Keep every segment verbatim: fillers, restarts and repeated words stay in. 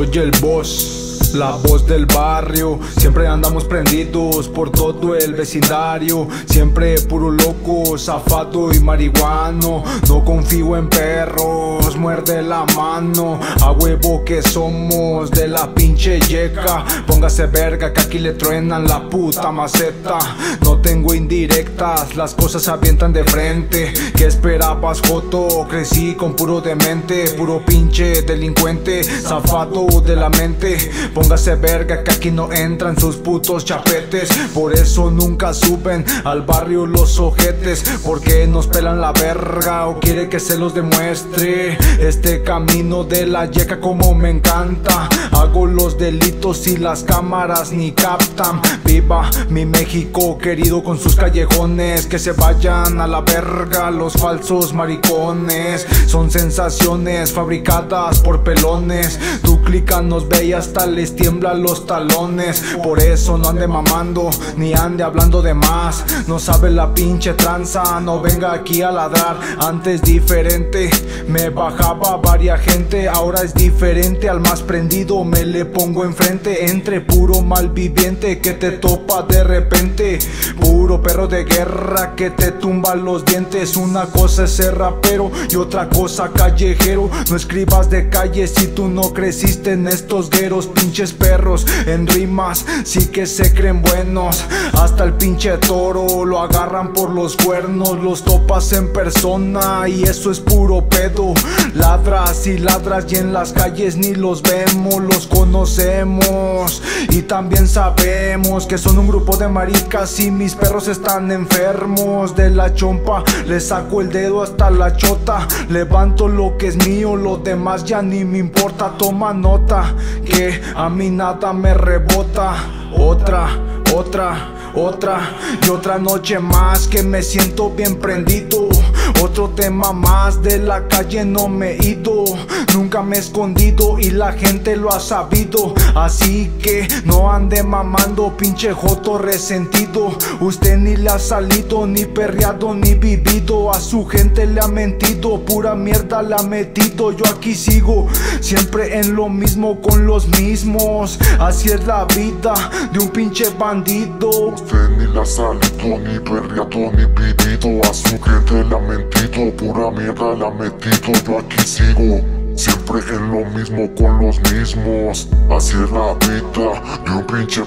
Soy el boss, la voz del barrio. Siempre andamos prendidos por todo el vecindario. Siempre puro loco, zafado y marihuano. No confío en perros, muerde la mano. A huevo que somos de la pinche yeca. Póngase verga que aquí le truenan la puta maceta. No tengo indirectas, las cosas se avientan de frente. ¿Qué esperabas, joto? Crecí con puro demente, puro pinche delincuente, zafado de la mente. Póngase verga que aquí no entran sus putos chapetes. Por eso nunca suben al barrio los ojetes, porque nos pelan la verga o quiere que se los demuestre. Este camino de la yeca como me encanta. Hago los delitos y las cámaras ni captan. Viva mi México querido con sus callejones. Que se vayan a la verga los falsos maricones. Son sensaciones fabricadas por pelones. Tu clica nos ve y hasta les tiembla los talones. Por eso no ande mamando ni ande hablando de más. No sabe la pinche tranza, no venga aquí a ladrar. Antes diferente, me bajaba varia gente. Ahora es diferente, al más prendido me le pongo enfrente. Entre puro malviviente que te topa de repente. Puro perro de guerra que te tumba los dientes. Una cosa es ser rapero y otra cosa callejero. No escribas de calle si tú no creciste en estos gueros. Pinches perros en rimas sí que se creen buenos. Hasta el pinche toro lo agarran por los cuernos. Los topas en persona y eso es puro pedo. Ladras y ladras y en las calles ni los vemos. Los conocemos y también sabemos que son un grupo de maricas y mis perros están enfermos. De la chompa les saco el dedo hasta la chota. Levanto lo que es mío, lo demás ya ni me importa. Toma nota que a mí nada me rebota. Otra, otra, otra y otra noche más que me siento bien prendido. Otro tema más, de la calle no me he ido. Nunca me he escondido y la gente lo ha sabido. Así que no ande mamando, pinche joto resentido. Usted ni le ha salido, ni perreado, ni vivido. A su gente le ha mentido, pura mierda le ha metido. Yo aquí sigo, siempre en lo mismo con los mismos. Así es la vida de un pinche bandido. Usted ni le ha salido, ni perreado, ni vivido. A su gente le ha mentido, pura mierda le ha metido. Yo aquí sigo, siempre en lo mismo con los mismos. Así es la vida de un pinche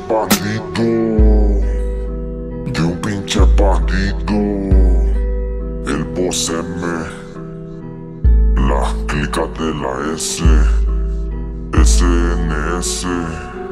bandido. De un pinche bandido. El boss M, la clica de la S, S N S.